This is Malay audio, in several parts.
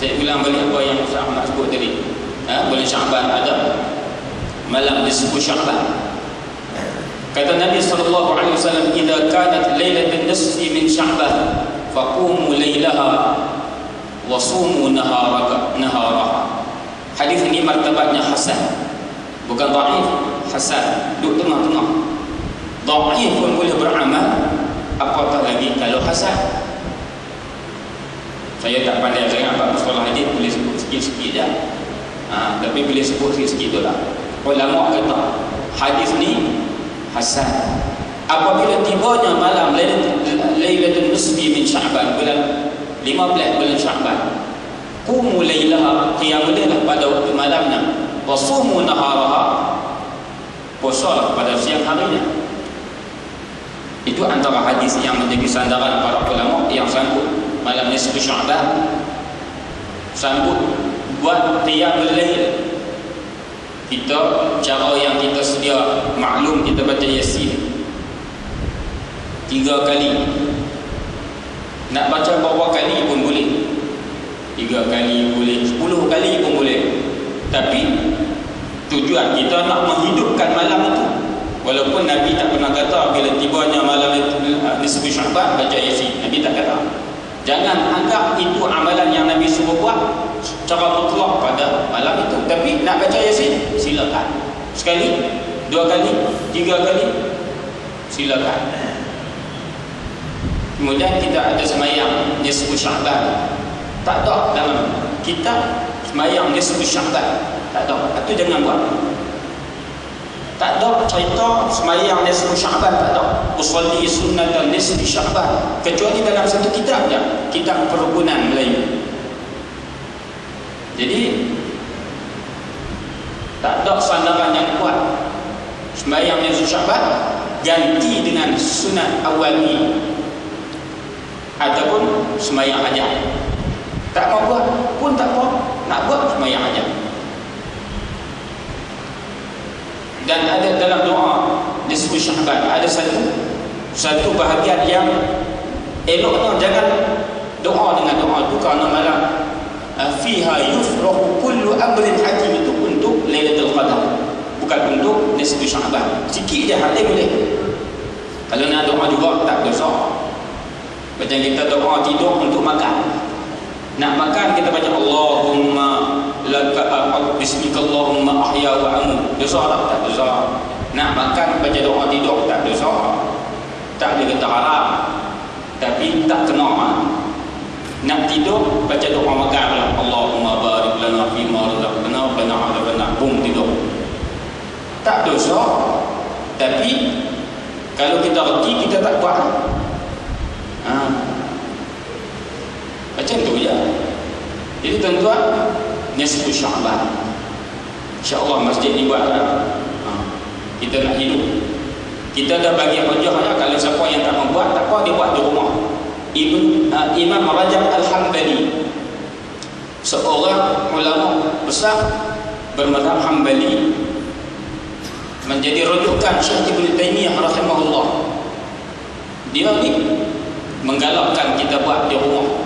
Saya ulang balik apa yang Ustaz Ahmad sebut tadi. Bulan Syaban ada malam nisfu Syaban. Kata Nabi SAW, "Idza kanat lailatun nisfi min Sya'ban, faqumu lailaha wa sumu naharaha." Hadis ini martabatnya hasan. Bukan dhaif, hasan. Duduk tengah-tengah. Dhaif pun boleh beramal, apatah lagi kalau hasan. Saya tak pandai sangat apa masalah hadis, boleh sebut sikit-sikit je. Tapi boleh sebut sikit-sikit tu lah. Ulama kata hadis ni hasan. Apabila tibanya malam Lailatul Nisfi min Sya'ban, bulan 15 bulan Sya'ban, qumu lailaha, qiyamul lail pada waktu malamnya, wa sumu naharaha, puasa pada siang harinya. Itu antara hadis yang menjadi sandaran para ulama yang sanggup malam nisfu Sya'ban, sanggup buat qiyamul lail. Kita cara yang kita sedia maklum, kita baca Yasin 3 kali. Nak baca berapa kali pun boleh, 3 kali boleh, 10 kali pun boleh. Tapi tujuan kita nak menghidupkan malam itu. Walaupun Nabi tak pernah kata bila tibanya malam nisfu Sya'ban baca Yasin, Nabi tak kata. Jangan anggap itu amalan yang Nabi suruh buat secara mutlak pada malam itu. Tapi nak baca Yasin, silakan. Sekali, 2 kali, 3 kali, silakan. Kemudian kita ada semayang nisfu Sya'ban. Tak ada dalam kitab semayang nisfu Sya'ban. Tak ada. Itu jangan buat. Tak ada cerita semayang nisfu Sya'ban, tak ada. Usolli sunnatan nisfi Sya'ban, kecuali dalam satu kitab je, kitab Perukunan Melayu. Jadi tak ada sandaran yang kuat semayang nisfu Sya'ban ganti dengan sunat awali ataupun semayang hajat. Tak mau buat pun tak apa, nak buat semayang hajat. Dan ada dalam doa nisfu Sya'ban ada satu bahagian yang eloknya jangan doa dengan doa itu kerana malam fiha yufrahu kullu amrin hakim, itu untuk Lailatul Qadar, bukan untuk nisfu Sya'ban. Sikit je hal boleh. Kalau nak doa juga tak dosa. Macam kita doa tidur untuk makan. Nak makan kita baca Allahumma laka bismika Allahumma ahya wa amut. Dosa tak dosa. Nak makan baca doa tidur tak dosa. Tak ada kata haram. Tapi tak kena. Nak tidur baca doa makan lah. Allahumma barik lana fi ma razaqtana wa qina adzabannar. Bum tidur. Tak dosa. Tapi kalau kita reti kita tak buat. Macam tu je. Jadi tuan-tuan, nisfu Sya'ban, insya-Allah masjid ni buat kita nak hidup. Kita dah bagi hujah ya, kalau siapa yang tak membuat tak apa, dia buat di rumah. Imam Rajab Al-Hambali, seorang ulama besar bermadzhab Hambali, menjadi rujukan Syekh Ibnu Taimiyah rahimahullah. Dia ni menggalakkan kita buat di rumah.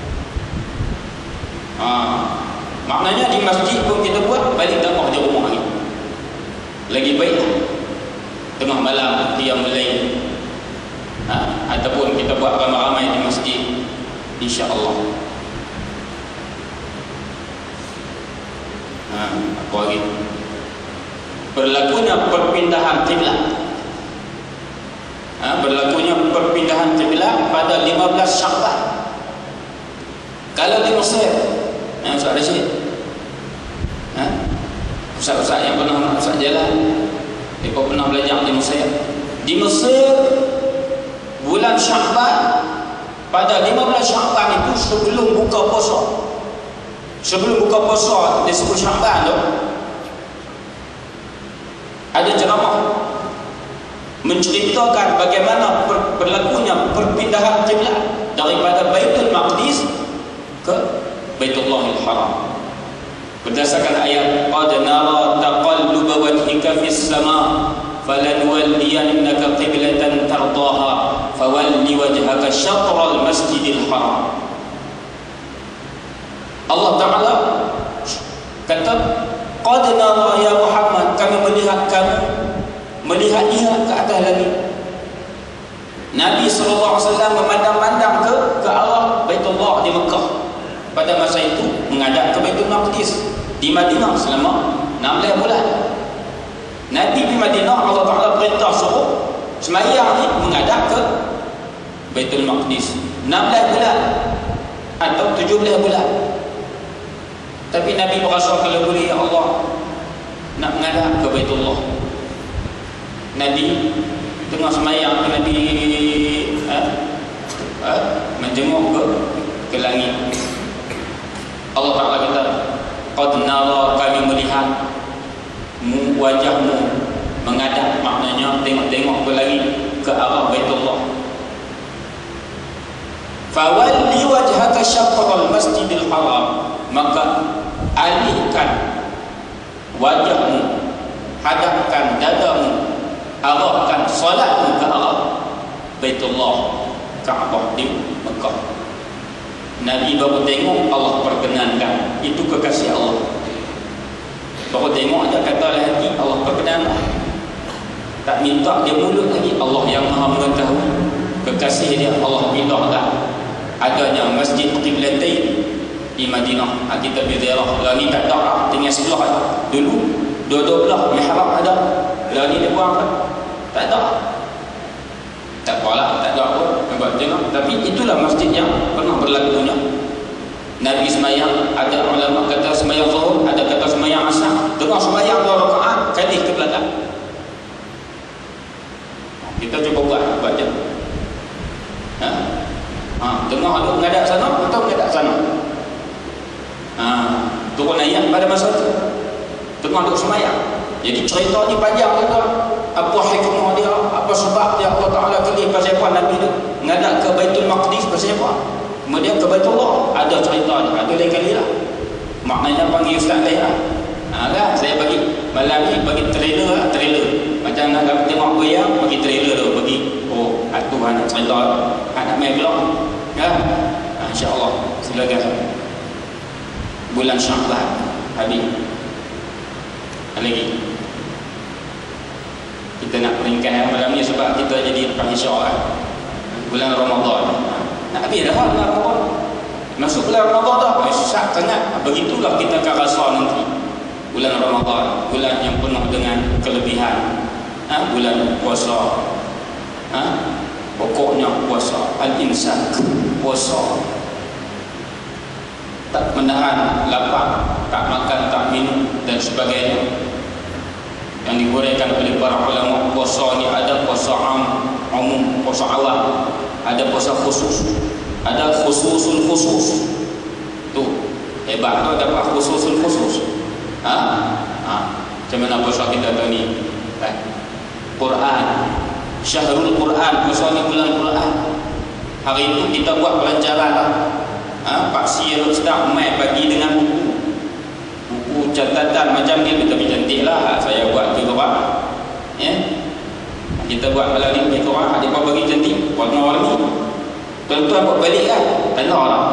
Maknanya di masjid pun kita buat, balik dakwah di rumah lagi baik. Tengah malam qiyamul lail, ataupun kita buat ramai-ramai di masjid, insya-Allah. Apa lagi? Berlakunya perpindahan kiblat. Berlakunya perpindahan kiblat pada 15 Sya'ban. Kalau di Mesir, Ustaz Rashid, Ustaz-Ustaz yang pernah Ustaz jalan, mereka pernah belajar di Mesir. Di Mesir, bulan Sya'ban, pada 15 Sya'ban itu sebelum buka puasa. Sebelum buka puasa di 10 Sya'ban tu, ada ceramah menceritakan bagaimana berlakunya perpindahan kiblat daripada Baitul Maqdis ke Baitullahil Haram. Berdasarkan ayat qad nara taqalluba wajhika fis sama falanwalliyannaka qiblatan tardaha fawalli wajhaka syatral masjidil haram. Allah qad nara ya Muhammad, kami melihat kamu melihat dia ke atas langit. Nabi SAW memandang-mandang ke arah Baitullah di Mekah. Pada masa itu menghadap ke Baitul Maqdis di Madinah selama 16 bulan. Nabi di Madinah, Allah Ta'ala perintah suruh semayang ni menghadap ke Baitul Maqdis 16 bulan atau 17 bulan. Tapi Nabi berasa kalau boleh, ya Allah, nak menghadap ke Baitullah. Nabi tengah semayang, Nabi menjenguk ke langit. Allah Ta'ala kata, qad nara, kami melihat wajahmu menghadap, maknanya tengok-tengok ke langit, ke arah Baitullah. Fawalli wajhaka syatral masjidil haram, maka alihkan wajahmu, hadapkan dadamu, arahkan solatmu ke arah Baitullah, Kaabah di Mekah. Nabi baru tengok, Allah perkenankan. Itu kekasih Allah. Baru tengok aja, kata oleh hati, Allah perkenankan. Tak minta dia mulut lagi, Allah yang maha mengetahui. Kekasih dia, Allah pindahkan adanya masjid Qiblatain di Madinah. Kita berziarah, lah ni tak ada, tinggal sebelah. Dulu dua-dua belah mihrab ada, lah ni dia buang tak ada. Tak apalah, tak ada apa buat tengok. Tapi itulah masjid yang pernah berlakunya. Nabi semayang, ada ulama kata semayang zuhur, ada kata semayang asar. Tengah semayang 2 rakaat, kalih ke belakang. Kita cuba buat je. Tengah ada menghadap sana atau menghadap sana. Turun ayat pada masa itu. Tengah duduk semayang. Jadi cerita ni panjang tuan. Apa hikmah dia, apa sebab dia Allah Ta'ala pilih pasal apa Nabi dia menghadap ke Baitul Maqdis pasal apa. Kemudian ke Baitullah, ada cerita dia, ada lain kali lah. Maknanya panggil ustaz lain lah. Kan saya bagi malam ni bagi trailer. Macam nak tengok goyang, bagi trailer tu, bagi Tuhan nak cerita, nak main vlog. Kan? InsyaAllah silakan. Bulan Sya'ban habis. Lagi kita nak peringkat malam ni sebab kita jadi insya-Allah bulan Ramadan. Nak habis dah bulan Ramadan. Masuk bulan Ramadan dah. Susah sangat. Begitulah kita akan rasa nanti. Bulan Ramadan, bulan yang penuh dengan kelebihan. Bulan puasa. Pokoknya puasa. Al-imsak, puasa. Tak menahan lapar, tak makan, tak minum dan sebagainya. Yang diguraikan oleh para ulama, puasa ni ada puasa umum, puasa awam, ada puasa khusus, ada khususul khusus. Tu hebat tu, dapat khususul khusus. Macam mana puasa kita tahun ni? Quran, Syahrul Quran, puasa ni bulan Quran. Hari itu kita buat pelancaran lah. Pak Sir Ustaz mai bagi dengan buku catatan macam ni, tapi cantik lah. Saya buat ke korang, ya. Kita buat malam ni ke korang, dia pun bagi cantik, warna-warni. Tuan-tuan buat balik kan, tanda lah.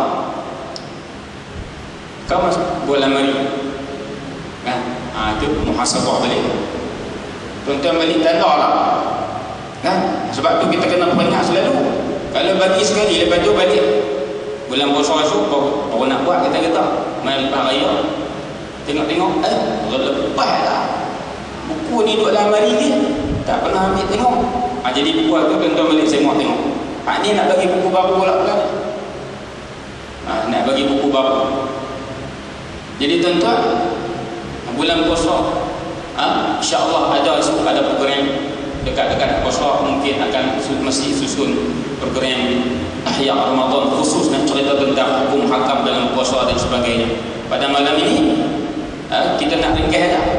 Kau masuk bulan mari kan, itu muhasabah balik. Tuan-tuan balik tanda lah kan. Sebab tu kita kena peringat selalu. Kalau bagi sekali, lepas tu balik bulan puasa esok baru nak buat, kita main lepas raya. Tengok-tengok, lepas lah. Buku ni duduk dalam hari ni, tak pernah ambil tengok. Jadi buku tu tuan-tuan balik tengok. Ni nak bagi buku baru pula bulan ni. Nak bagi buku baru. Jadi tuan-tuan, bulan puasa, insya-Allah ada program dekat-dekat puasa, mungkin akan mesti susun program Ihya Ramadan khusus nak cerita tentang hukum hakam dalam puasa dan sebagainya. Pada malam ini kita nak ringkas dah.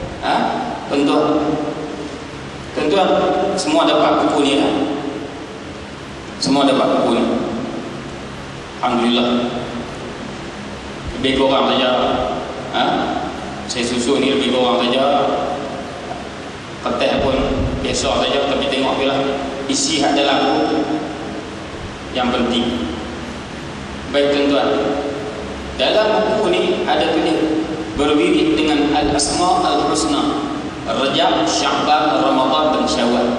Tuan-tuan semua dapat buku ni lah. Semua dapat buku ni. Alhamdulillah. Lebih kurang saja. Saya susun ni lebih kurang saja. Kertas pun biasa saja, tapi tengok je lah isi hak dalam buku yang penting. Baik tuan-tuan, dalam buku ni ada tulis berwirid dengan al-asma al-husna, Rajab, Sya'ban, Ramadan dan Syawal.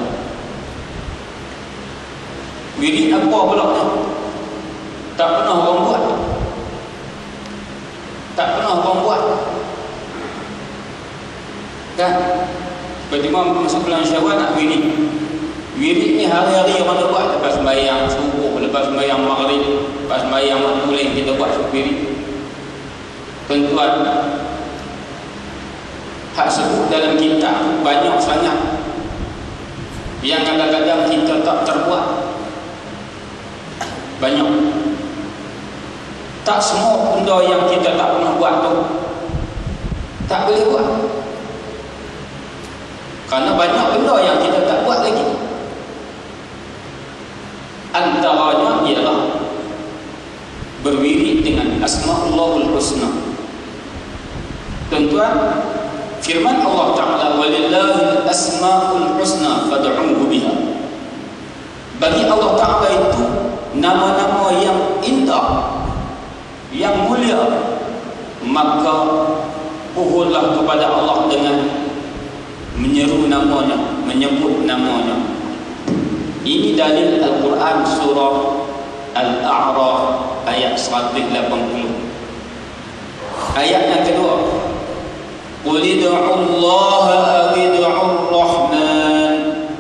Wirid apa pula ni? Tak pernah orang buat. Tak pernah orang buat. Kan? Seperti mana masuk bulan Syawal nak wirid. Wirid ni hari-hari orang dah buat. Lepas sembahyang subuh, lepas sembahyang maghrib, lepas sembahyang maghrib kita buat wirid. Tuan-tuan, hak sebut dalam kitab banyak sangat yang kadang-kadang kita tak terbuat. Banyak. Tak semua benda yang kita tak pernah buat tu tak boleh buat. Kerana banyak benda yang kita tak buat lagi. Antaranya ialah berwirid dengan Asma'ullahul Husna. Tuan-tuan, firman Allah Ta'ala, walillahil asma'ul husna fad'uhu biha. Bagi Allah Ta'ala itu nama-nama yang indah, yang mulia, maka pohonlah kepada Allah dengan menyeru namanya, menyebut namanya. Ini dalil Al-Quran surah Al-A'raf ayat 180. Ayat yang kedua, qul id'u Allah aw id'u ar-Rahman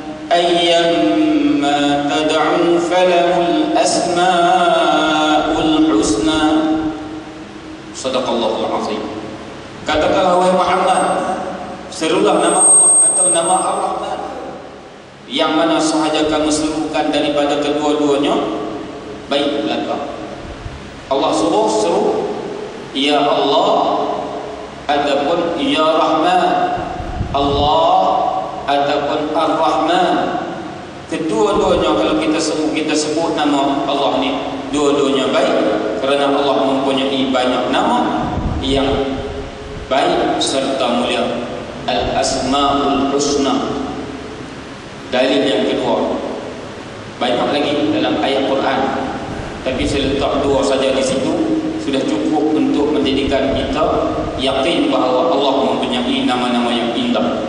ayyamma tad'u falahul asma'ul husna. Sadaqallahul azim. Katakanlah wahai Muhammad, serulah nama Allah atau nama Ar-Rahman, yang mana sahaja kamu serukan daripada kedua-duanya baik belaka. Allah suruh seru ya Allah ataupun ya Rahman, Allah ataupun Ar-Rahman. Kedua-duanya kalau kita sebut nama Allah ni, dua-duanya baik, kerana Allah mempunyai banyak nama yang baik serta mulia. Al-Asma'ul Husna. Dalil yang kedua, banyak lagi dalam ayat Quran, tapi saya letak dua saja di situ, sudah cukup untuk menjadikan kita yakin bahawa Allah mempunyai nama-nama yang indah.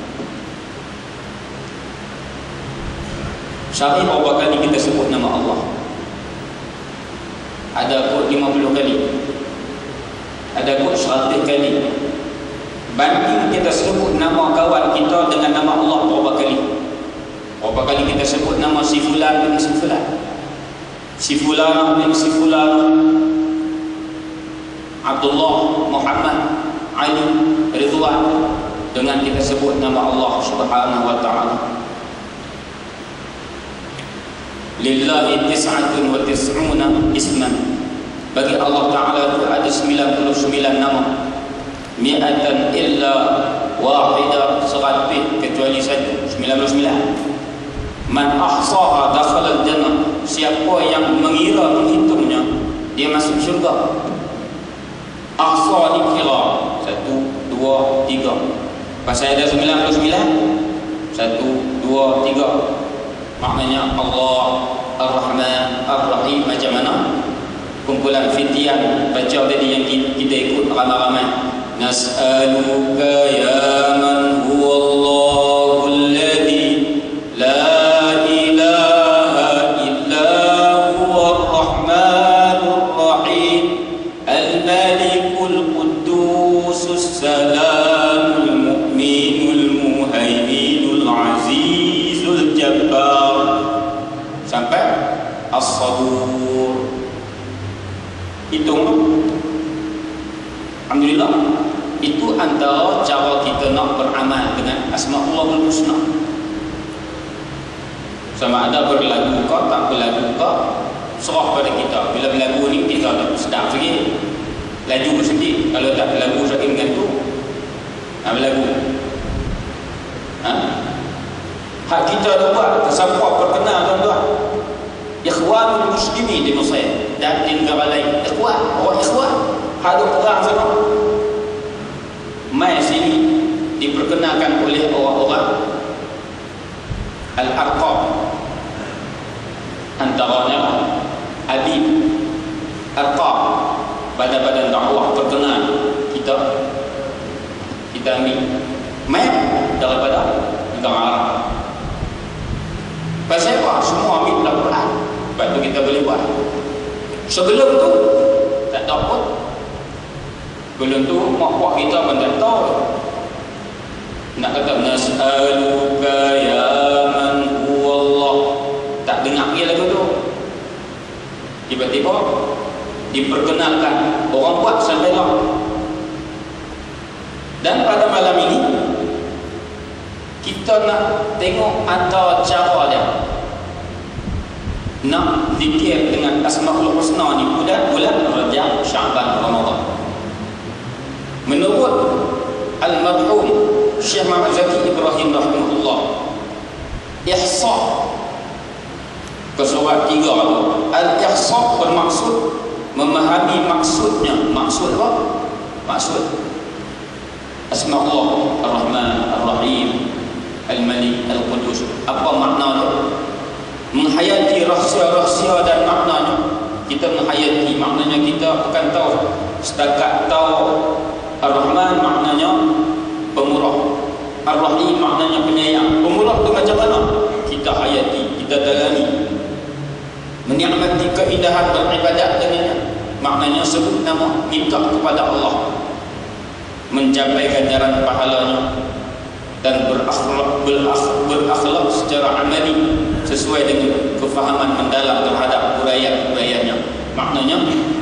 Syarih berapa kali kita sebut nama Allah? Ada kot 50 kali, ada kot 100 kali. Banding kita sebut nama kawan kita dengan nama Allah berapa kali? Berapa kali kita sebut nama si fulan bin si fulan, si fulan bin si fulan, Abdullah, Muhammad, Ali, Ridwan, dengan kita sebut nama Allah Subhanahu wa ta'ala. Lillahi tis'atun wa tis'una isman. Bagi Allah Ta'ala itu ada 99 nama. Mi'atan illa wahidah, 100 kecuali satu, 99. Man ahsaha dakhala al-jannah. Siapa yang mengira menghitungnya, dia masuk syurga. Ahsa dikira 1, 2, 3. Pasal ada 99, 1, 2, 3. Maknanya Allah Ar-Rahman Ar-Rahim. Macam mana kumpulan fitian baca tadi yang kita ikut ramai-ramai, nas'aluka ya man huwa Allahul ladzi la ilaha illa huwa ar-Rahmanur Rahim al-Malikul Quddusus Salamul Mu'minul Muhaiminul Azizul Jabbar sampai As-Sabur. Hitung. Alhamdulillah, itu antara cara kita nak beramal dengan Asma'ullahul Husna. Sama ada berlagu ke tak berlagu ke, serah pada kita. Bila berlagu ni kita tak sedap sikit, laju sikit. Kalau tak berlagu sakit dengan tu, nak berlagu. Hak kita tu buat tersampak perkenal tuan-tuan. Ikhwanul Muslimin di Mesir dan di negara lain. Ikhwan, orang ikhwan ada perang sana. Mai sini diperkenalkan oleh orang-orang Al-Arqam, antaranya Habib Arqam, badan-badan dakwah terkenal kita. kita ambil map daripada negara Arab. Pasal apa? Semua ambil dalam Quran. Sebab tu kita boleh buat. Sebelum tu tak tahu pun. Sebelum tu mak-mak kita pun tak tahu. Nak kata nas'aluka ya man huwallah, tak dengar lagi lagu tu. Tiba-tiba diperkenalkan, orang buat sampai lah. Dan pada malam ini kita nak tengok antara cara dia nak zikir dengan Asmaul Husna ni bulan Rajab, Syaban, Ramadan. Menurut Al-Marhum Syekh Muhammad Zaki Ibrahim rahimahullah, ihsa ke surat 3 tu, al-ihsa bermaksud memahami maksudnya. Maksud apa? Maksud Asma'ullah Ar-Rahman Ar-Rahim Al-Malik Al-Qudus. Apa makna dia? Menghayati rahsia-rahsia dan maknanya. Kita menghayati, maknanya kita bukan tahu setakat tahu Ar-Rahman maknanya pemurah, Ar-Rahim maknanya penyayang. Pemurah tu macam mana? Kita hayati, kita dalami, menikmati keindahan beribadat dengannya. Maknanya sebut nama, minta kepada Allah, mencapai ganjaran pahalanya, dan berakhlak secara amali sesuai dengan kefahaman mendalam terhadap uraian-uraiannya. Maknanya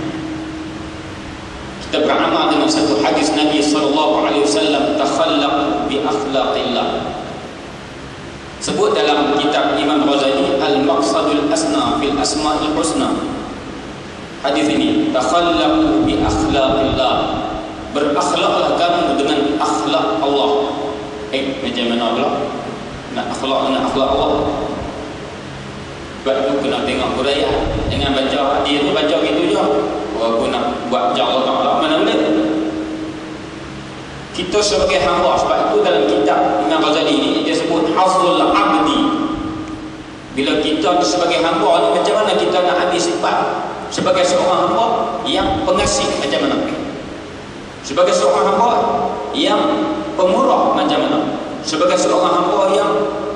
kita beramal dengan satu hadis Nabi SAW, takhallaq bi akhlaqillah. Sebut dalam kitab Imam Ghazali Al-Maqsadul Asna fil Asma'il Husna. Hadis ini, takhallaq bi akhlaqillah, berakhlaklah kamu dengan akhlak Allah. Macam mana pula nak akhlak dengan akhlak Allah? Sebab tu kena tengok budaya. Jangan baca hadis tu baca gitu je. Aku nak buat cara Allah, mana boleh. Kita sebagai hamba, sebab itu dalam kitab Imam Ghazali ni dia sebut hafzul abdi. Bila kita sebagai hamba ni, macam mana kita nak ambil sifat sebagai seorang hamba yang pengasih, macam mana? Sebagai seorang hamba yang pemurah, macam mana? Sebagai seorang hamba yang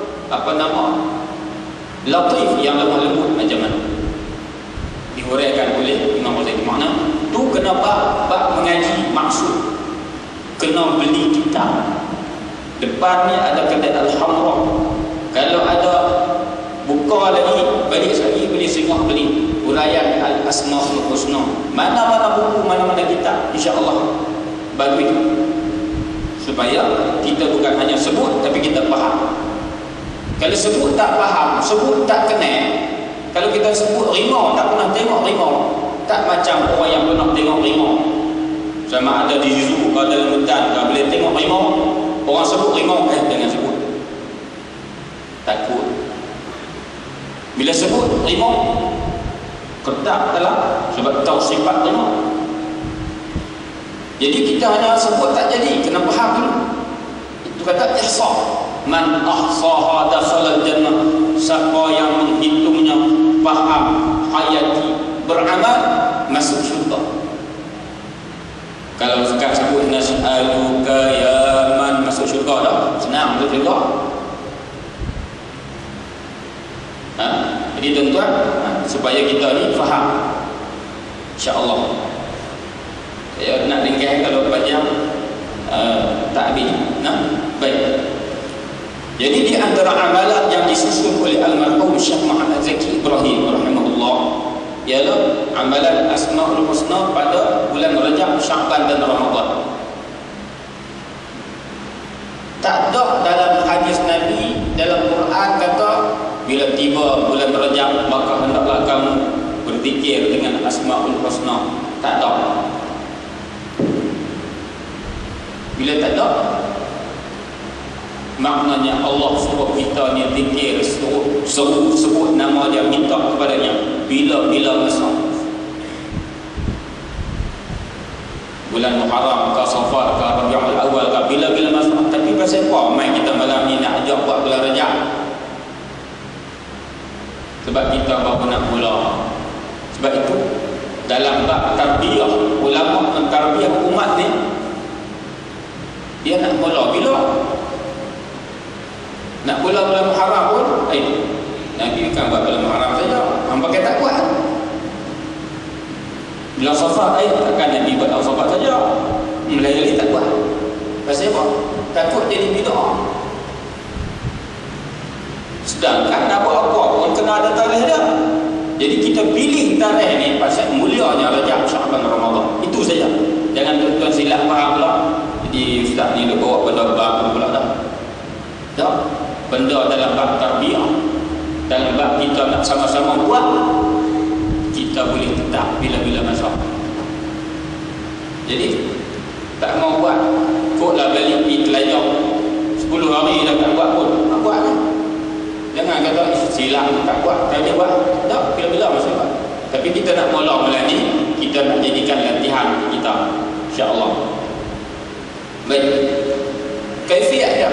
latif, yang lemah lembut, macam mana? Dihuraikan oleh Imam Ghazali. Makna tu kenapa bab mengaji maksud kena beli kitab. Depan ni ada kedai Al-Hamra. Kalau ada buka lagi, balik lagi, beli singgah beli uraian Al-Asmaul Husna. Mana-mana buku, mana-mana kitab, insya-Allah bagi supaya kita bukan hanya sebut tapi kita faham. Kalau sebut tak faham, sebut tak kenal. Kalau kita sebut rimau, tak pernah tengok rimau, tak macam orang yang pernah tengok rimau. Sama ada di zoo, kalau dalam hutan, kalau boleh tengok rimau, orang sebut rimau, jangan sebut. Takut. Bila sebut rimau, ketak dalam, sebab tahu sifat rimau. Jadi kita hanya sebut tak jadi, kena faham dulu. Itu kata ihsa. Man ahsaha dakhala al-jannah. Siapa yang menghitungnya, faham, hayati, beramal, masuk syurga. Kalau sekat sebut nas'aluka ya man, masuk syurga dah. Senang masuk syurga. Jadi tuan-tuan, supaya kita ni faham, insya-Allah. Saya nak ringkas kalau panjang tak habis. Baik. Jadi di antara amalan yang disusun oleh Al-Marhum Syekh Muhammad Zaki Ibrahim rahimahullah ialah amalan Asmaul Husna pada bulan Rajab, Syaban dan Ramadan. Tak ada dalam hadis Nabi, dalam Quran kata bila tiba bulan Rajab maka hendaklah kamu berzikir dengan Asmaul Husna. Tak ada. Bila tak ada, maknanya Allah suruh kita ni zikir, suruh sebut nama dia, minta kepadanya bila-bila masa. Bulan Muharram ke Safar ke Rabiul Awal ke bila-bila masa. Tapi pasal apa mai kita malam ni nak ajak buat bulan Rajab? Sebab kita baru nak mula. Sebab itu dalam bab tarbiyah, ulama mentarbiyah umat ni, Dia nak mula bila? Nak mula bulan Muharram pun, Nabi bukan buat bulan Muharram saja. Hang pakai tak buat. Bila Safar, takkan Nabi buat Safar saja. Mulai tak buat. Pasal apa? Takut jadi bid'ah. Sedangkan nak buat apa pun kena ada tarikh dia. Jadi kita pilih tarikh ni pasal mulianya Rajab, Syaban, Ramadan. Itu saja. Jangan tuan-tuan silap faham pula. Jadi ustaz ni dia bawa benda baru pula dah. Tak? Benda dalam bab tarbiyah, dalam bab kita nak sama-sama buat, kita boleh tetap bila-bila masa. Jadi tak mau buat, kotlah balik pergi Kelanjang 10 hari dah tak buat pun, nak buat kan? Jangan kata silap tak buat, tak dia buat. Tak, bila-bila masa buat. Tapi kita nak mula-mula ni, kita nak jadikan latihan kita, insya-Allah. Baik. Kaifiat dia.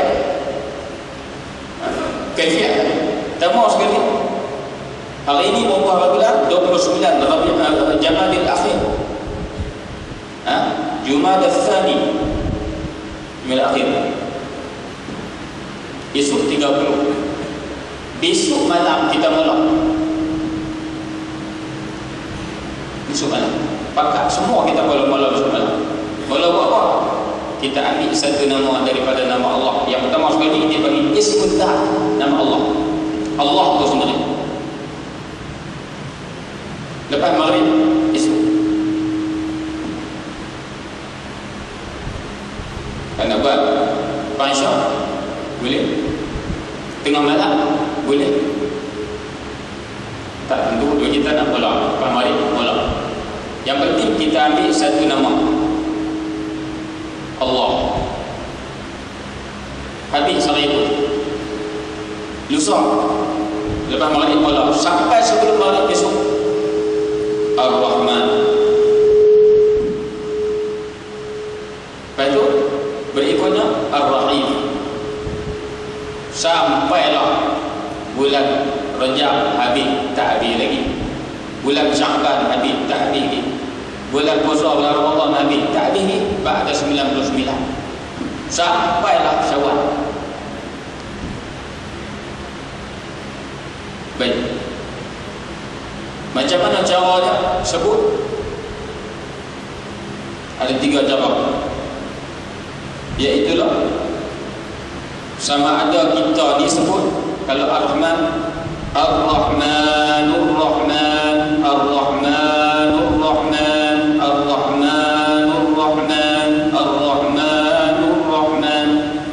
Kaifiat. Tamu sekali. Hari ini berapa bulan? 29 Jamadil Akhir. Jumadal Thani. Jumadal Akhir. Esok 30. Besok malam kita mula. Besok malam. Pakat semua kita mula besok malam. Mula buat apa? Kita ambil satu nama daripada nama Allah. Yang pertama sekali dia bagi Ismul Zat, nama Allah. Allah itu sendiri. Lepas maghrib esok. Nak buat Pansya boleh. Tengah malam boleh. Tak tentu kita nak mula. Lepas maghrib mula. Yang penting kita ambil satu nama Allah. Habis hari itu. Lusa lepas maghrib mula sampai sebelum maghrib besok Ar-Rahman. Lepas itu berikutnya Ar-Rahim. Sampailah bulan Rajab habis, tak habis lagi. Bulan Syaban habis, tak habis lagi. Bulan puasa bulan Ramadan habis, tak habis lagi. Ba'da 99 sampailah Syawal. Baik. Macam mana cara dia sebut? Ada 3 cara. Iaitulah sama ada kita disebut kalau Ar-Rahman, Ar-Rahmanur Rahman, Ar-Rahmanur Rahman, Ar-Rahmanur Rahman, Ar-Rahmanur Rahman,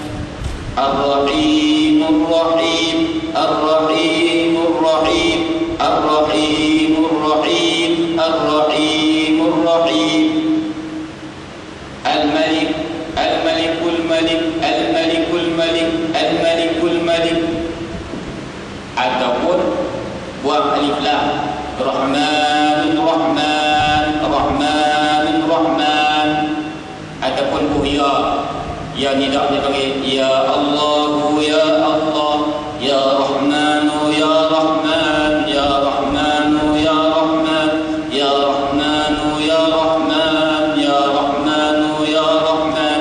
Ar-Rahimur Rahim, Ar-Rahimur Rahim, Ar-Rahimur Rahim, Ar-Rahimur Rahim, Al-Malik, Al-Malikul Malik, Al-Malikul Malik, Al-Malikul Malik. Ataupun buang alif lam, Rahmanur Rahman, Rahmanur Rahman. Ataupun ya, ya tidak dia panggil ya Allah, ya Allah, ya Rahmanu, ya Rahman, ya Rahmanu, ya Rahman, ya Rahmanu, ya Rahman, ya Rahmanu, ya Rahman.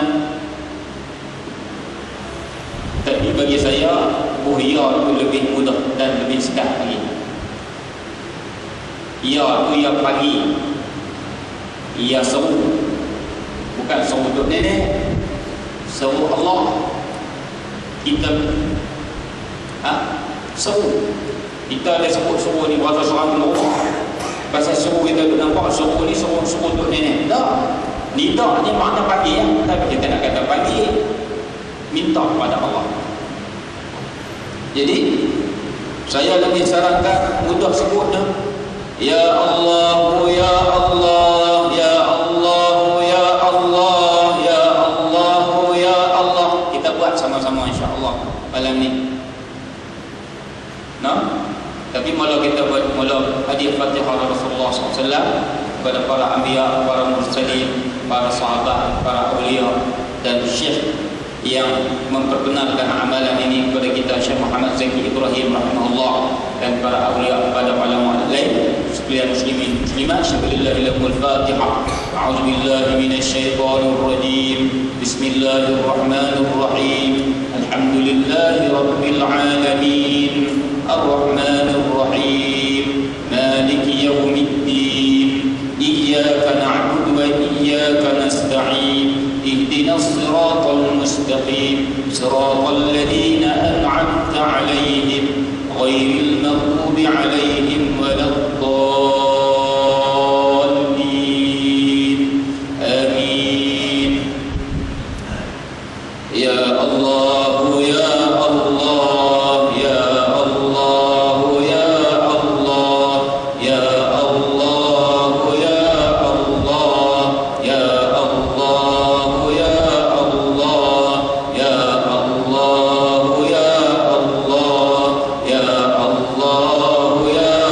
Tapi bagi saya ya itu lebih mudah dan lebih sedap lagi. Ya itu ya pagi, ya seru, bukan seru untuk nenek, seru Allah. Kita seru. Kita ada sebut-sebut ni bahasa seorang Allah. Pasal seru kita tu nampak seru ni seru untuk nenek. Tak. Lidah ni makna pagi ya. Tapi kita nak kata pagi, minta kepada Allah. Jadi saya lebih sarankan mudah sebutnya ya Allah, ya Allah, ya Allah, ya Allah, ya Allah, ya Allah. Kita buat sama-sama insya-Allah malam ni. Nah, tapi mula kita buat mula hadis Fatihah Rasulullah SAW kepada para anbiya, para mursalin, para sahabat, para awliya dan syekh yang memperkenalkan amalan ini kepada kita, Syekh Muhammad Zaki Ibrahim rahimahullah, dan para awliya kepada ulama lain. sekalian muslimin muslimat, syukurillah lahumul Fatihah. A'udzu billahi minasyaitonir rajim. Bismillahirrahmanirrahim. Alhamdulillahi rabbil alamin. Arrahmanir rahim. Maliki yaumiddin. Iyyaka na'budu wa iyyaka nasta'in. Ihdinas siratal mustaqim. Siratal ladzina an'amta 'alaihim ghairil maghdubi 'alaihim waladdallin. Amin. Ya Allah, ya Allah, ya Allah, ya Allah, ya Allah, ya Allah, ya Allah, ya Allah, ya Allah, ya Allah, ya Allah, ya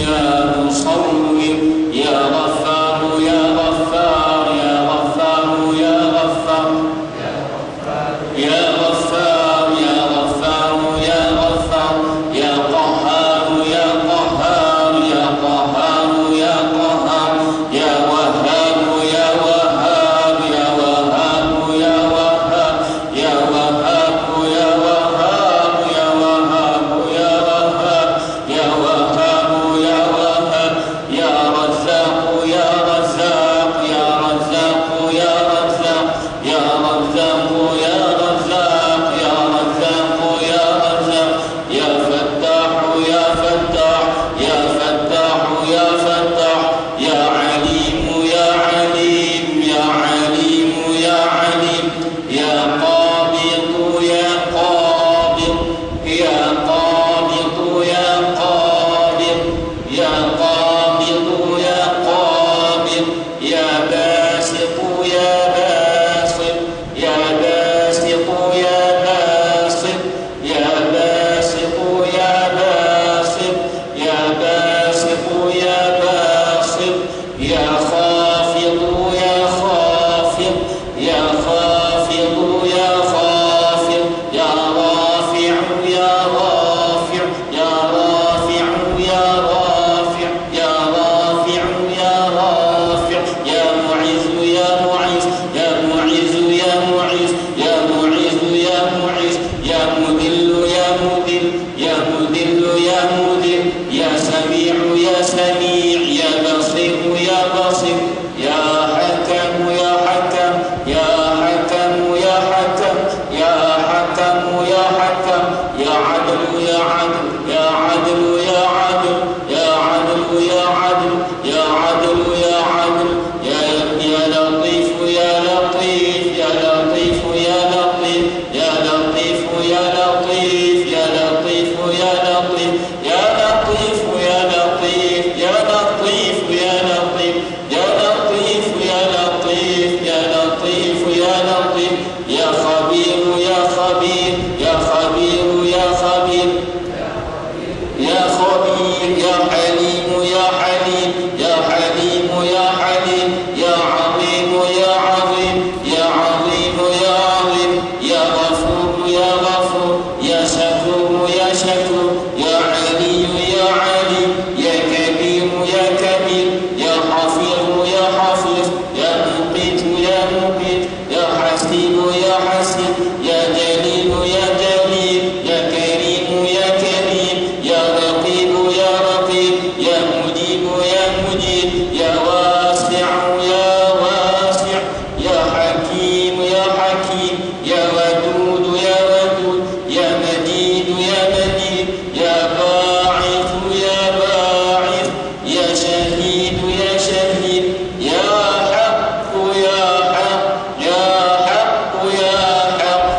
حق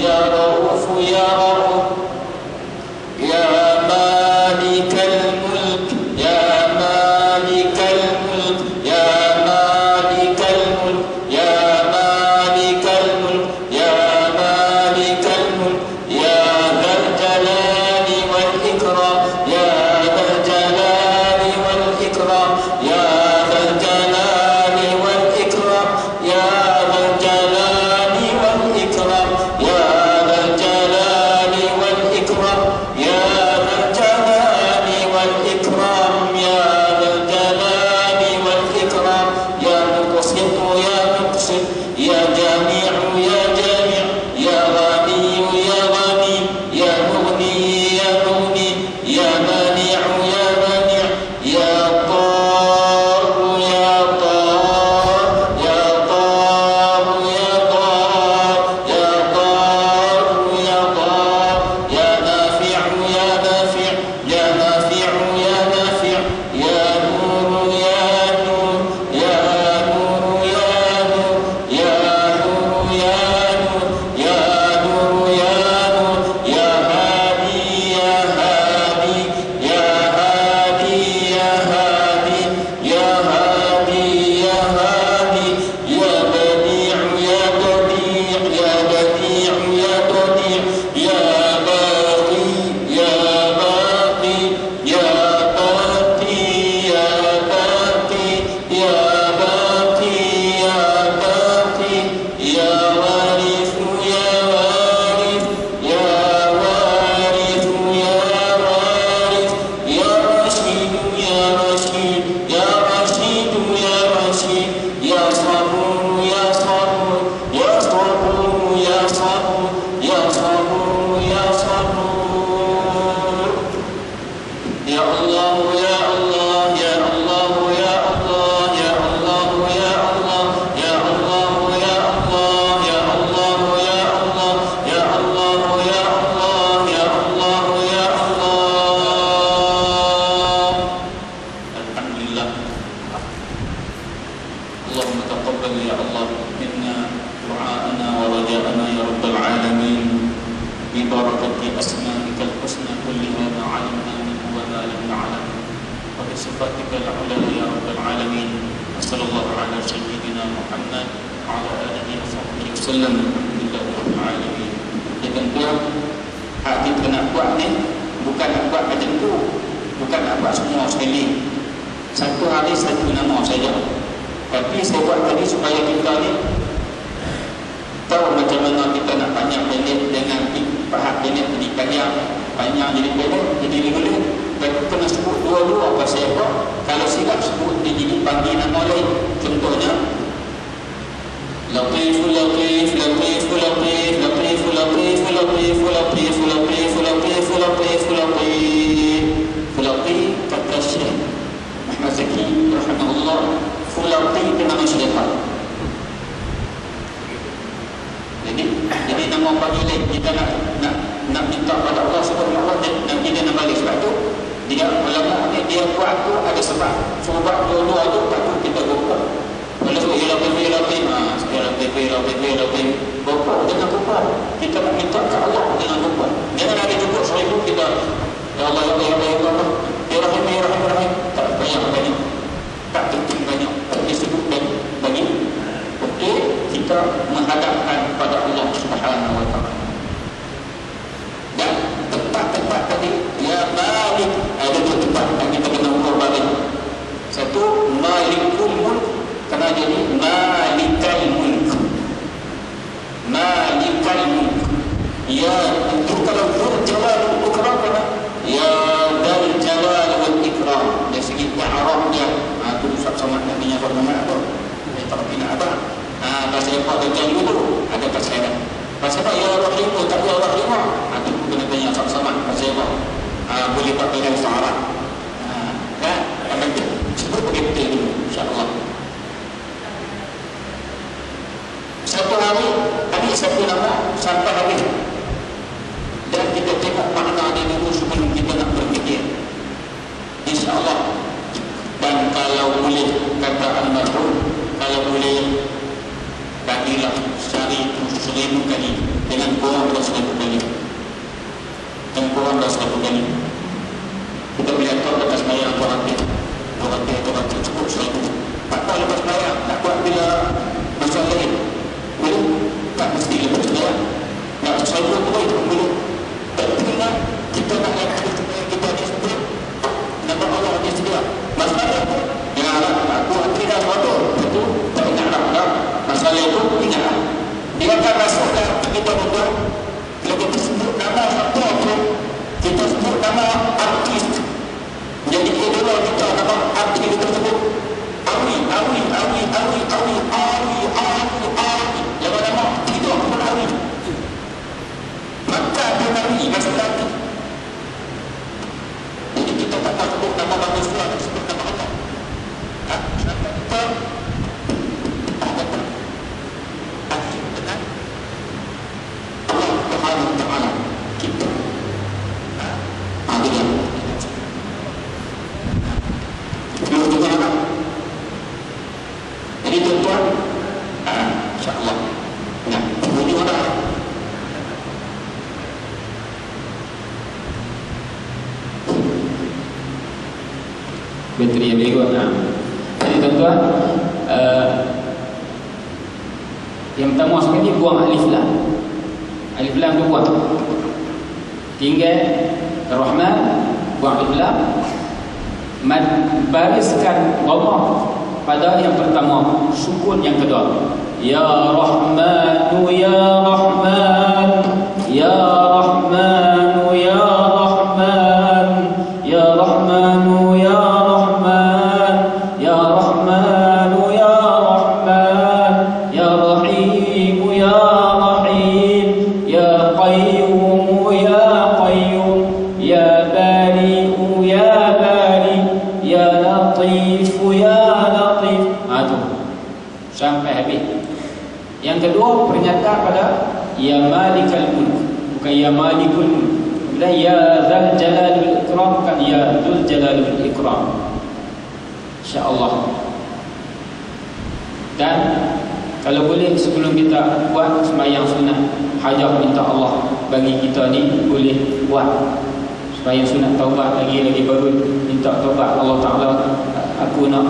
ya Rauf ya Rauf, ya Malikal Mulk, ya Malikal Mulk, ya Malikal Mulk, ya Malikal Mulk, ya Malikal Mulk, ya Dzal Jalali wal Ikram, ya Dzal Jalali wal Ikram, ya Dzal Jalali wal Ikram, ya Dzal Jalali wal Ikram, ya Dzal Jalali wal Ikram, ya Dzal Jalali wal Ikram, ya Dzal Jalali wal Ikram, ya Muqsit ya Muqsit, ya Jami'u ya Jami', ya Ghani ya Ghani, ya Mughni ya Mughni, ya Mani'u ya Mani', ya Tar ya Tar, ya Tar ya Tar, ya Tar ya Tar, ya Nafi'u ya Nafi', ya Nafi'u ya Nafi', ya Nur ya Nur, ya Nur ya Nur, ya Nur ya Nur, ya Nur ya Nur, ya Hadi ya Hadi, ya Hadi ya Hadi, ya Hadi ya Hadi, ya Badi'u ya Badi', ya Badi'u ya Badi', ya Baqi ya Baqi, ya Baqi ya Baqi, ya Baqi ya Baqi, ya Warithu ya Warith, ya Warithu ya Warith, ya Rashidu ya Rashid, ya Rashidu ya Rashid, ya Sabur ya Sabur, ya Sabur ya Sabur, ya Sabur ya Sabur. Ya Allah ya Allah ya Allah ya Allah ya Allah ya Allah ya Allah ya Allah ya Allah ya Allah ya Allah ya Allah ya Allah ya Allah. Alhamdulillah. Allahumma taqabbal ya Allah minna du'aana wa raja'ana ya rabbal alamin, bi barakati asma'ikal husna kulliha ma 'alimna minhu wa ma lam na'lam, wa bi sifatikal 'ula ya rabbal alamin. Sallallahu ala sayyidina Muhammad wa ala alihi wa sahbihi wasallam. Alhamdulillahi rabbil alamin. Dengan Tuhan, hak kita nak buat ni bukan nak buat macam tu, bukan nak buat semua sekali. Satu hari satu nama saja. Tapi saya buat tadi supaya kita ni tahu macam mana kita nak panjang pendek dengan pahat pendek jadi panjang jadi pendek jadi regular. Dan kena sebut dua-dua pasal apa? Kalau silap sebut dia jadi panggil nama lain. Contohnya Latif, Latif, Latif, Latif, Latif, Latif, Latif, Latif, Latif, Latif, Latif, Latif, Latif, kata Syekh Ahmad Zaki rahimahullah, Fulati itu nama syaitan. Jadi nama panggilan kita nak minta pada Allah Subhanahu wa taala dan kita nak balik. Sebab tu dia ulama ni dia buat tu ada sebab. Sebab dua-dua tu takut kita gopok. Kalau ia lebih sekarang lebih gopok dengan gopok. Kita nak minta ke Allah dengan gopok. Jangan ada cukup seribu kita ya Allah ya Allah ya Allah ya Rahim ya Rahim ya Rahim. Tak banyak, tak penting banyak, tak disebut bagi untuk kita menghadapkan pada Allah Subhanahu wa taala. Dan tempat-tempat tadi ya Malik, ada dua tempat yang kita kena ukur balik. Satu Malikul Mulk, kena jadi Malikal Mulk. Malikal Mulk. Ya, itu kalau Dzul Jalal wal Ikram kena ya Dzul Jalal wal Ikram. Dari segi i'rabnya itu sama namanya bagaimana tu? Terpina apa? Pasal apa baca dulu ada pasal. Pasal apa ya Rahim tak ya Rahim. Itu kena tanya sama-sama pasal apa? Boleh pakai bahasa Arab. Kan? Apa itu? Sebut begitu dulu insya-Allah. Satu hari tadi satu nama sampai habis. Dan kita tengok makna dia dulu sebelum kita nak berfikir. Insya-Allah. Dan kalau boleh kata almarhum, kalau boleh bagilah sehari itu 1000 kali dengan gua itu dulu. Tentunya kita nak lihat supaya kita disebut nama Allah dia segera. Masalah itu ya aku tidak tahu itu tak ingat dah. Masalah itu ingat. Dia akan masuk dalam kita membuat kalau kita sebut nama apa pun kita sebut nama artis. Jadi kalau kita nama artis tersebut Awi. Yang nama itu apa Awi? Maka dia Awi masuk hati. Jadi kita tak tahu sebut nama manusia, sebut nama Allah. Nama kita jadi tuan-tuan, insya-Allah. Nah, ini orang bateri yang berikut. Jadi tuan-tuan, yang pertama sekali buang alif lam. Alif lam tu buang. Tinggal Ar-Rahman, buang alif lam. Bariskan dhamma pada yang pertama, sukun yang kedua. Ya Rahmanu ya Rahman, ya Rahmanu ya Rahman, ya Rahmanu ya Rahman, ya Rahmanu ya Rahman, ya Rahim ya Rahim, ya Qayyum ya Qayyum, ya Bari ya Bari, ya Latif ya sampai habis. Yang kedua pernyataan pada ya malikal mulk, bukan ya malikul mulk. Bila ya dzal jalalul ikram, bukan ya dzul jalalul ikram. Insya-Allah. Dan kalau boleh sebelum kita buat sembahyang sunat hajat minta Allah bagi kita ni, boleh buat sembahyang sunat taubat lagi baru minta taubat Allah Taala. Aku nak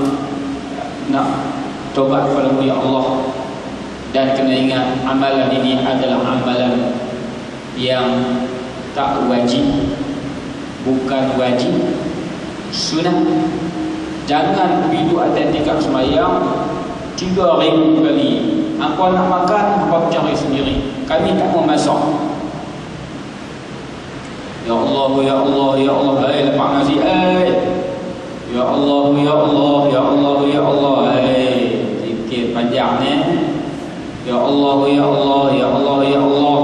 taubat kepada-Mu ya Allah. Dan kena ingat amalan ini adalah amalan yang tak wajib, bukan wajib, sunat. Jangan hidup atas tingkap sembahyang 3,000 kali. Apa nak makan, apa cari sendiri. Kami tak mau masak. Ya Allah, ya Allah, ya Allah, lepak nasi, ya Allah, ya Allah, ya Allah, ya Allah, sikit panjang ni. Ya Allah, ya Allah, ya Allah, ya Allah.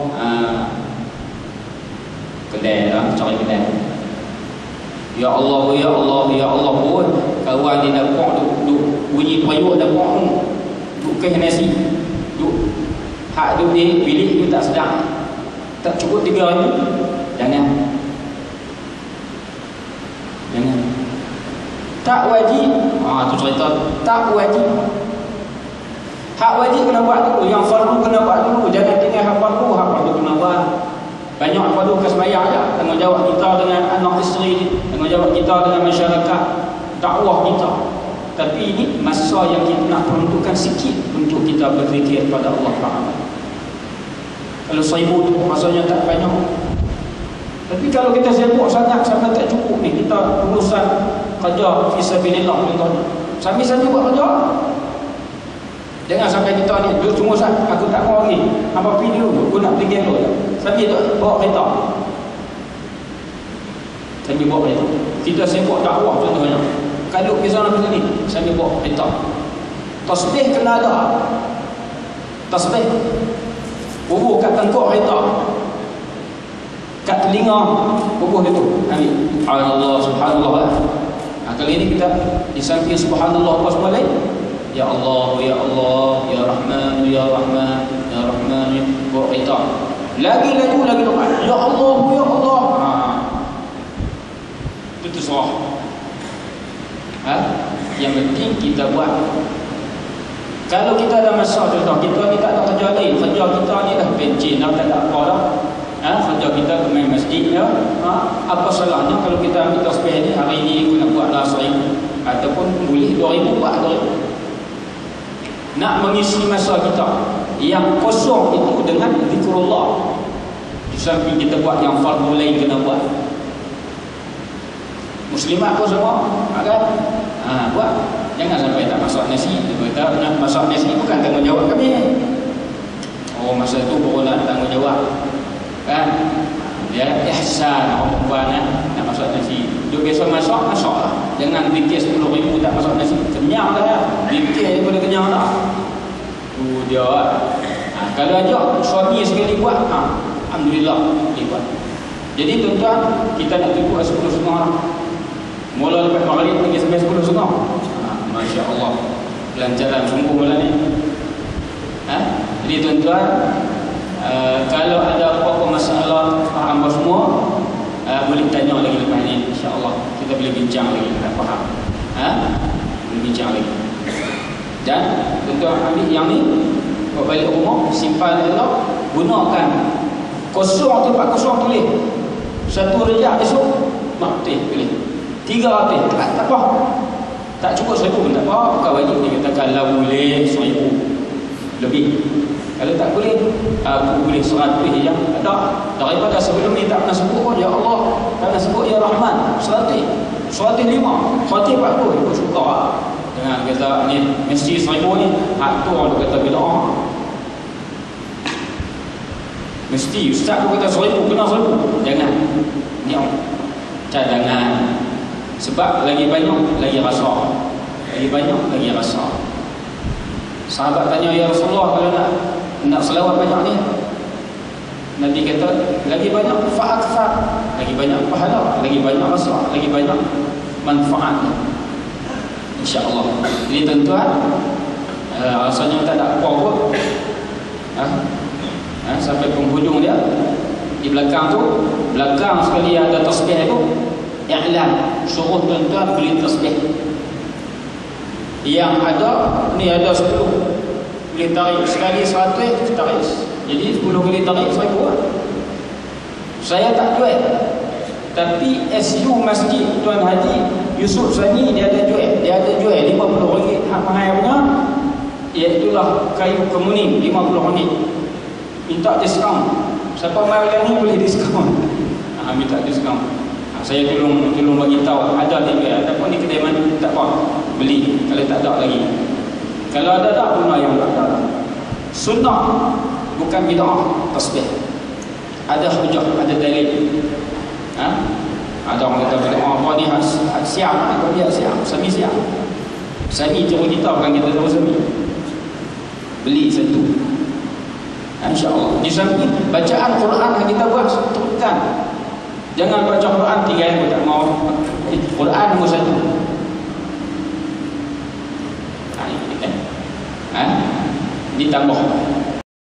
Kedai lah, cari kedai. Ya Allah, ya Allah, ya Allah pun kawan dia nampak duk bunyi payuk nampak duk keh nasi. Duk hak duk di bilik tu tak sedap. Tak cukup 3 hari. Jangan. Tak wajib. Tu cerita tak wajib. Hak wajib kena buat dulu, yang fardu kena buat dulu. Jangan tinggal hak fardu kena buat. Banyak fardu ke sembahyang je. Tanggungjawab kita dengan anak isteri, tanggungjawab kita dengan masyarakat, dakwah kita. Tapi ini masa yang kita nak peruntukkan sikit untuk kita berfikir pada Allah Taala. Kalau sibuk masanya tak banyak. Tapi kalau kita sibuk sangat sampai tak cukup ni, kita urusan kerja fisabilillah contohnya. Sambil-sambil buat kerja. Jangan sampai kita ni duduk semua sat, aku tak mau lagi. Apa pergi dulu, aku nak pergi dulu. Sambil tu bawa kereta. Sambil bawa kereta. Kita sibuk dakwah contohnya. Kalau ke sana macam ni, sambil bawa kereta. Tasbih kena ada. Tasbih. Bubuh kat tengkok kereta. Kat telinga bubuh itu. Ambil. Subhanallah, subhanallah. Kali ini kita di samping subhanallah apa semua lain. Ya Allah, ya Allah, ya Rahman, ya Rahman, ya Rahman, bawa kereta. Lagi doa. Ya Allah, ya Allah. Itu terserah. Yang penting kita buat. Kalau kita ada masa contoh, kita ni tak ada kerja lain. Kerja kita ni dah pencin, dah tak ada apa dah. Kerja kita ke main masjid ya. Apa salahnya kalau kita ambil tasbih ni hari ni aku nak buat lah 1,000 ataupun boleh 2,000 buat 2,000. Nak mengisi masa kita yang kosong itu dengan zikrullah. Samping kita buat yang fardu lain kena buat. Muslimat pun semua kan? Buat. Jangan sampai tak masak nasi. Kita nak masak nasi bukan tanggungjawab kami. Oh, masa tu baru nak tanggungjawab. Kan? Ya, ihsan orang perempuan nak masak nasi. Dia biasa masak lah. Jangan fikir 10,000 tak masak nasi. Kenyang dah. Fikir je boleh kenyang dah. Tu dia. Kalau ajak suami sekali buat, alhamdulillah dia buat. Jadi tuan-tuan, kita nak tunggu 10.30 lah. Mula lepas maghrib pergi sampai 10.30. Masya Allah, pelancaran sungguh malam ni. Jadi tuan-tuan, kalau ada apa-apa masalah hamba semua, boleh tanya lagi lepas ni. InsyaAllah kita boleh bincang lagi. Tak faham, boleh bincang lagi. Dan tuan-tuan ambil yang ni, buat balik rumah, simpan elok, gunakan. Kosong tu 4 tulis. 1 rejak esok, pilih 300, tak apa. Tak cukup 1,000 pun tak apa. Bukan wajib dia kata kalau boleh 1,000 lebih. Kalau tak boleh, aku boleh 100 je. Tak. Daripada sebelum ni tak pernah sebut pun, ya Allah, tak pernah sebut ya Rahman, 100, 105, 140, aku suka lah. Jangan kata ni mesti 1,000 ni. Hak tu orang kata bid'ah. Mesti ustaz tu kata 1,000 kena 1,000. Jangan. Ni cadangan. Sebab lagi banyak lagi rasa. Lagi banyak lagi rasa. Sahabat tanya, ya Rasulullah, kalau nak selawat banyak ni, Nabi kata lagi banyak fa'akfar, lagi banyak pahala, lagi banyak rasa, lagi banyak manfaat. InsyaAllah. Jadi tuan-tuan, rasanya tak ada apa pun. Sampai penghujung dia. Di belakang tu, belakang sekali ada tasbih tu, i'lan, suruh tuan-tuan beli tasbih. Yang ada ni ada 10, boleh tarik sekali 100 tarik. Jadi 10 kali tarik 1,000 lah. Saya tak jual, tapi SU Masjid Tuan Haji Yusuf Sani dia ada jual. Dia ada jual RM50 hak mahal punya, iaitulah kayu kemuning RM50. Minta diskaun. Siapa mai ni boleh diskaun. Minta diskaun. Saya tolong bagi tahu ada dia. Ataupun di kedai mana tak apa, beli kalau tak ada lagi. Kalau ada tak guna yang tak ada. Sunnah bukan bid'ah tasbih. Ada hujah, ada dalil. Ada orang kata bid'ah apa ni siap, apa dia siap, sami siap. Sami cuma kita bukan kita tahu sami. Beli satu. InsyaAllah. Di samping bacaan Quran yang kita buat teruskan. Jangan baca Quran 3 yang tak mau. Quran nombor 1. Ditambah